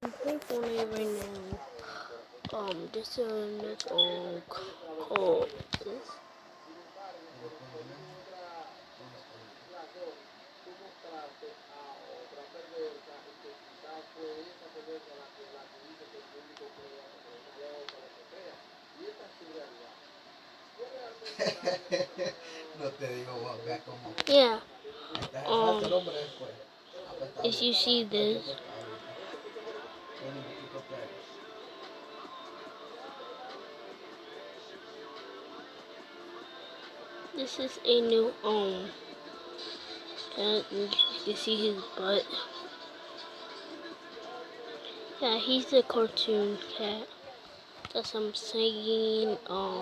I'm playing Fortnite right now. This is called this. No te digo, vea cómo. Yeah. Salta el hombre después. If you see this, this is a new cat. You can see his butt. Yeah, he's a cartoon cat. That's what I'm saying.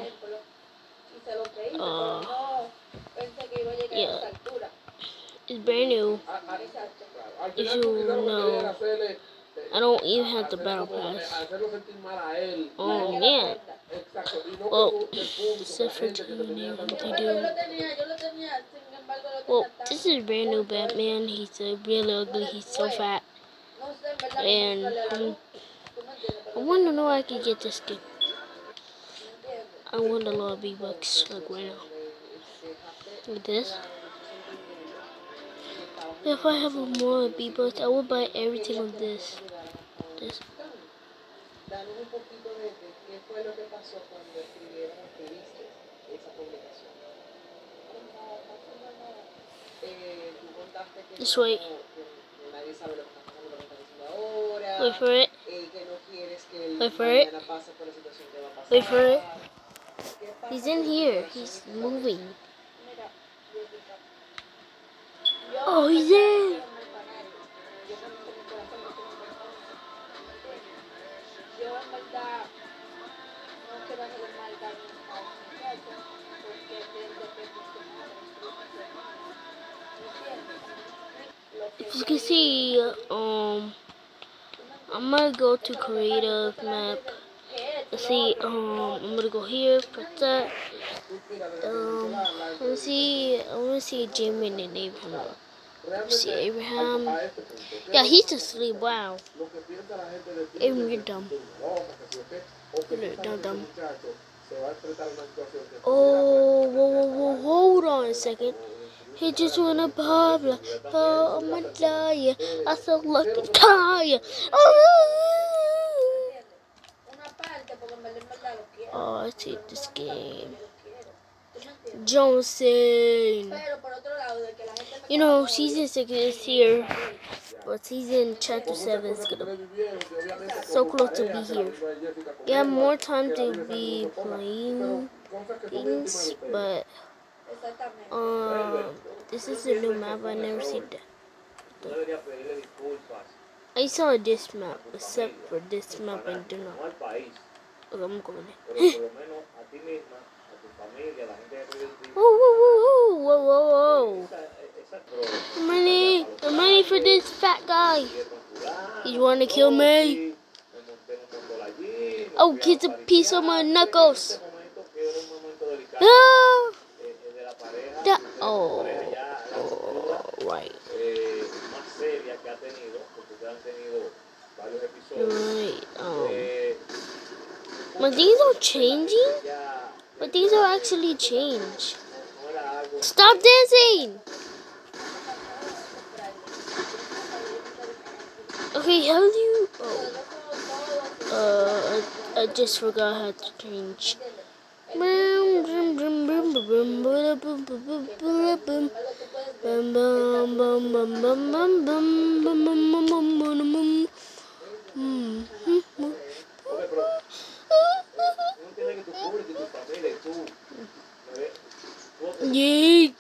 Yeah, it's brand new. If you know, I don't even have the battle pass. Yeah. Well, except for tuning, they do. Well, this is brand new Batman. He's really ugly. He's so fat. And I want to know I could get this skin. I want a lot of V-Bucks, like right now. With this. If I have more V-Bucks, I will buy everything of this. Just wait. Wait for it. Wait for it. Wait for it. He's in here. He's moving. Oh, he's in. If you can see, I'm gonna go to creative map. Let's see, I'm gonna go here, press that. Let's see, I wanna see Jamie and Abraham. Let's see Abraham. Yeah, he's asleep. Wow. Abraham, you're dumb. You're dumb. Oh, whoa, hold on a second. He just wanna pop like, oh, I'm gonna die. I feel like a tire. Oh, I hate this game. Johnson. You know, season 6 is here, but season chapter 7 is gonna so close to be here. You have more time to be playing things, but this is a new map. I never seen that. I saw this map, except for this map I do not. Okay, I'm going there. Whoa. The money for this fat guy. He's wanna kill me. Oh, get a piece of my knuckles. Ah! Oh, right. But these are changing? But these are actually changed. Stop dancing! Okay, how do you... I just forgot how to change. Yeet.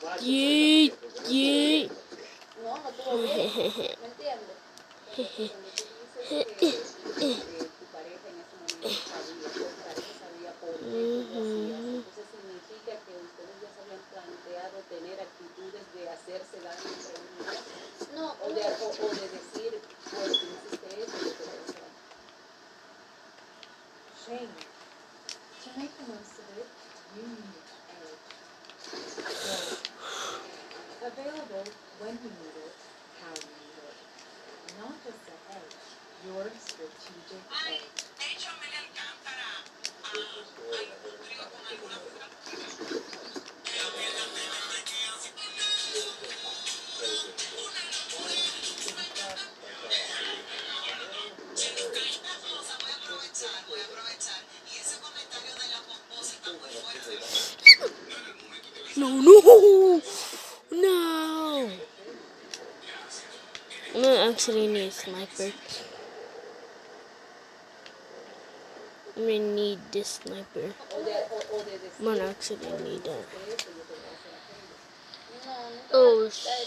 Shane, to make the most of it, you need Edge. Available when you need it, how you need it. Not just a Edge, Your strategic edge. No, no, no. I'm gonna actually need a sniper. I'm gonna need this sniper. I'm gonna actually need that. Oh,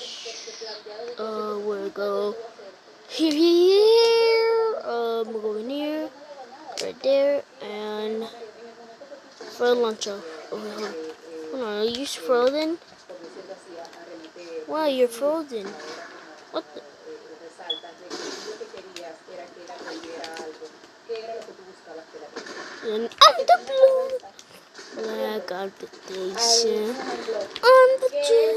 we'll go here. We're going here, right there, and for a launcher. Hold on, are you frozen? Wow, you're frozen. What the? And on the blue flag of the station, on the train.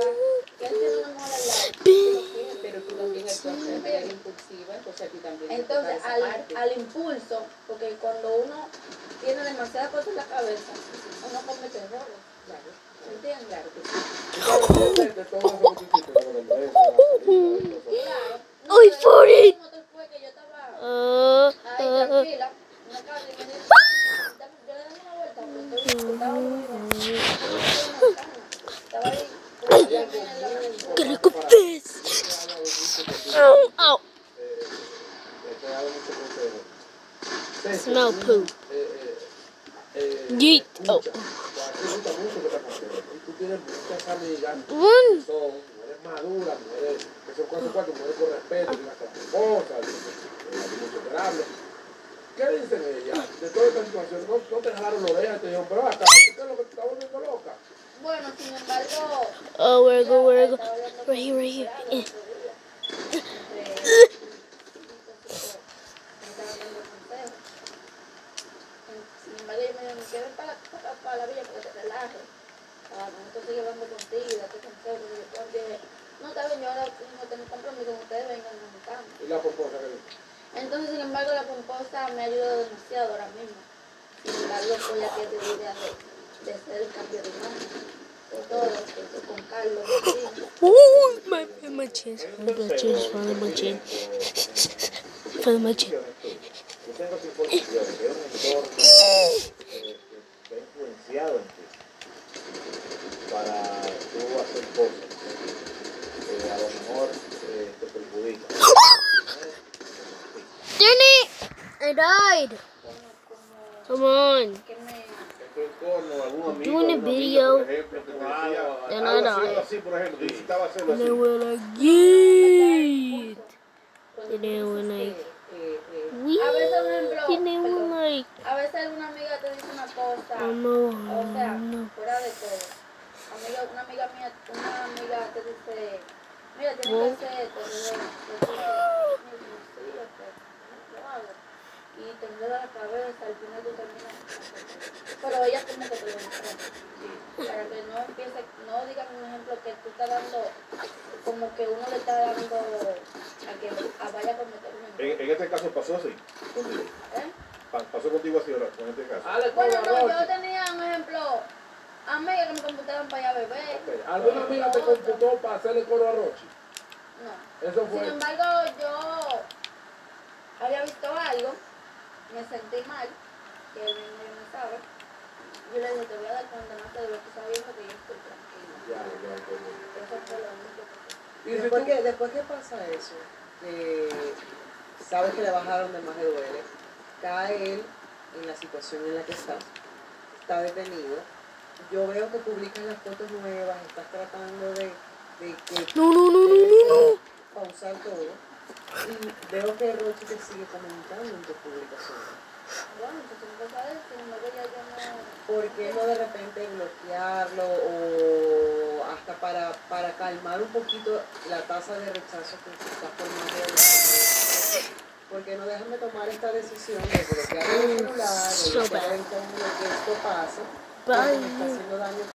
Entonces, al impulso, porque cuando uno tiene demasiada cosa en la cabeza, uno comete errores. ¿Se entiende? Claro que sí. Wait for it. Gotta go fast. Ow. Smell poop. Yeet. Oh. Run. ¿Qué dicen ellas de toda esta situación? ¿No te jalaron la oreja y te dijeron, pero acá, ¿qué es lo que te está volviendo loca? Bueno, sin embargo... Oh, where to go? Right here, right here. Sin embargo, yo me quedé para la villa para que te relajes. Nosotros estoy llevando contigo y date consejo. No, está bien, yo ahora no tengo compromiso con ustedes, vengan a mi cama. ¿Y la pomposa que dice? Entonces, sin embargo, la pomposa me ha ayudado demasiado ahora mismo. Sin embargo, fue la que te di de hacer el cambio de imagen. De todo, con Carlos. Oh, my chin. Follow my chin. Follow my chin. Yo tengo tu información, que es un entorno que ha influenciado en ti para tú hacer cosas que a lo mejor te perjudican. Danny! I died. Come on. I'm doing a video. Then I died. And then when I get. And then when I. Wee. And then when I. A veces alguna amiga te dice una cosa, Oh no. o sea, fuera de todo. Una amiga te dice, mira, tienes que hacer esto, lo hago. Y te enreda la cabeza, al final tú terminas. Pero ella como que te lo dice. Para que no empiece, no digan un ejemplo que tú estás dando, como que uno le está dando a que vaya a cometer un error. En este caso pasó así, contigo. Pasó contigo así ahora, en este caso. Bueno, no, yo tenía un ejemplo, amigas que me computaban para allá beber. Okay. ¿Alguna amiga te computó para hacerle coro a Rochi? No. Eso fue. Sin embargo, yo había visto algo, me sentí mal, que él no sabe. Yo le dije, te voy a dar cuenta más de lo que está viendo que yo estoy tranquila. Ya. Eso fue lo único que Después que pasa eso, sabes que le bajaron de más de duele, cae él en la situación en la que está detenido. Yo veo que publicas las fotos nuevas, estás tratando de pausar todo. Y veo que Rochi te sigue comentando en tus publicaciones. Bueno, entonces no sabes, sin embargo ya yo no... ¿Por qué no de repente bloquearlo o hasta para calmar un poquito la tasa de rechazo que se está formando? ¿Por qué no déjame tomar esta decisión de bloquear el celular, de bloquear el teléfono, que esto pasa? Porque me está haciendo daño